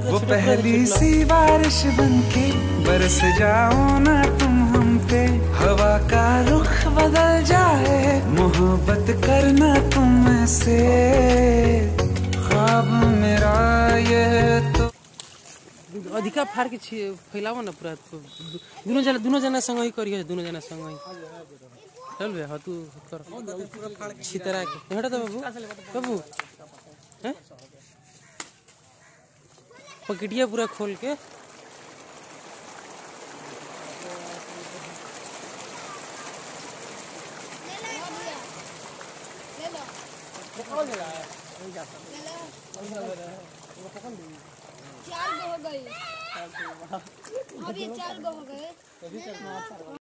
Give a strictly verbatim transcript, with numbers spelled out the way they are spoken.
वो पहली सी बारिश बनके बरस जाओ ना तुम हम पे, हवा का रुख बदल जाए, मोहब्बत करना तुम से, ख्वाब मेरा ये तो। अधिका फार के फैलाव ना पूरा दोनों जना दोनों जना संग ही करियो, दोनों जना संग ही चल बे। हाँ तू कर छितरा के हटा दे बाबू। बाबू हैं पकड़िया पूरा खोल के चार गो हो गई, अभी चार गो हो गए।